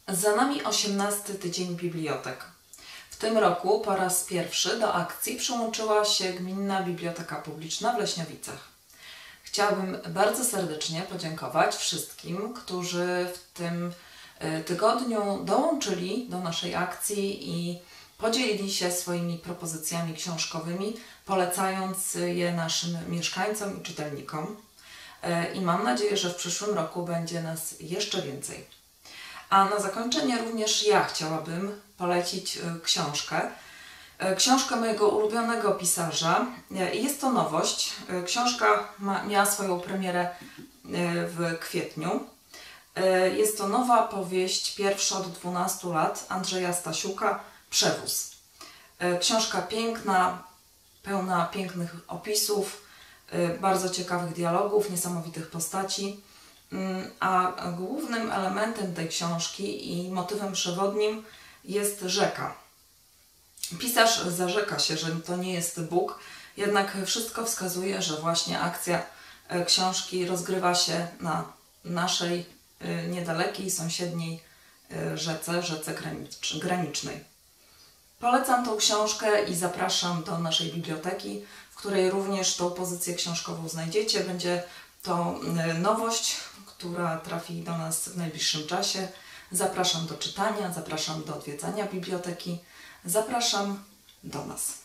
Za nami 18. tydzień bibliotek. W tym roku po raz pierwszy do akcji przyłączyła się Gminna Biblioteka Publiczna w Leśniowicach. Chciałabym bardzo serdecznie podziękować wszystkim, którzy w tym tygodniu dołączyli do naszej akcji i podzielili się swoimi propozycjami książkowymi, polecając je naszym mieszkańcom i czytelnikom. I mam nadzieję, że w przyszłym roku będzie nas jeszcze więcej. A na zakończenie również ja chciałabym polecić książkę mojego ulubionego pisarza. Jest to nowość. Książka miała swoją premierę w kwietniu. Jest to nowa powieść, pierwsza od 12 lat, Andrzeja Stasiuka, Przewóz. Książka piękna, pełna pięknych opisów, bardzo ciekawych dialogów, niesamowitych postaci. A głównym elementem tej książki i motywem przewodnim jest rzeka. Pisarz zarzeka się, że to nie jest Bóg, jednak wszystko wskazuje, że właśnie akcja książki rozgrywa się na naszej niedalekiej, sąsiedniej rzece granicznej. Polecam tą książkę i zapraszam do naszej biblioteki, w której również tą pozycję książkową znajdziecie. Będzie to nowość, która trafi do nas w najbliższym czasie. Zapraszam do czytania, zapraszam do odwiedzania biblioteki, zapraszam do nas.